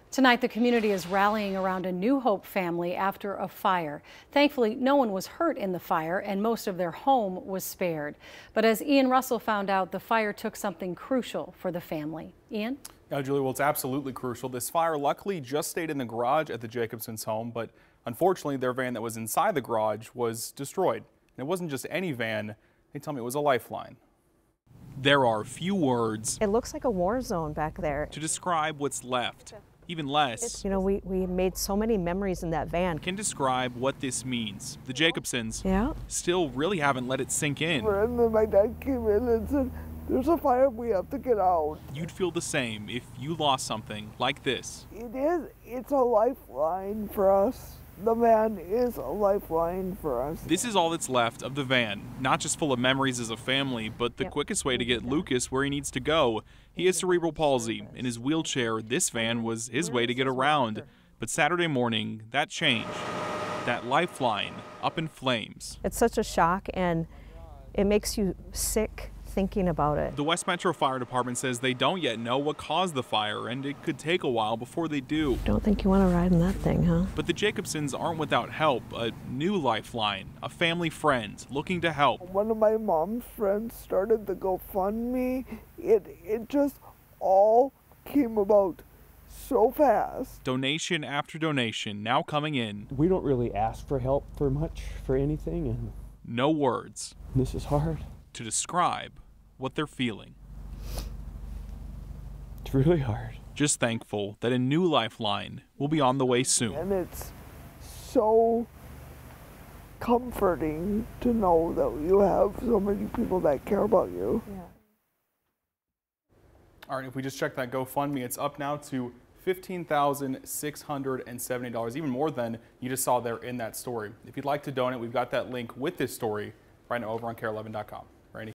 Tonight, the community is rallying around a New Hope family after a fire. Thankfully, no one was hurt in the fire and most of their home was spared. But as Ian Russell found out, the fire took something crucial for the family. Ian? Yeah, Julie, well, it's absolutely crucial. This fire luckily just stayed in the garage at the Jacobson's home, but unfortunately, their van that was inside the garage was destroyed. And it wasn't just any van. They tell me it was a lifeline. There are few words. It looks like a war zone back there. To describe what's left. Even less. You know, we made so many memories in that van. Can describe what this means. The Jacobsons still really haven't let it sink in. And then my dad came in and said, "There's a fire, we have to get out." You'd feel the same if you lost something like this. It's a lifeline for us. The van is a lifeline for us. This is all that's left of the van, not just full of memories as a family, but the quickest way to get Lucas where he needs to go. He has cerebral palsy. In his wheelchair, this van was his way to get around. But Saturday morning, that changed. That lifeline up in flames. It's such a shock, and it makes you sick thinking about it. The West Metro Fire Department says they don't yet know what caused the fire, and it could take a while before they do. Don't think you want to ride in that thing, huh? But the Jacobsons aren't without help. A new lifeline, a family friend looking to help. One of my mom's friends started the GoFundMe. It just all came about so fast. Donation after donation now coming in. We don't really ask for help for much, for anything, and no words. This is hard. To describe what they're feeling. It's really hard. Just thankful that a new lifeline will be on the way soon. And it's so comforting to know that you have so many people that care about you. Yeah. All right, if we just check that GoFundMe, it's up now to $15,670, even more than you just saw there in that story. If you'd like to donate, we've got that link with this story right now over on KARE11.com.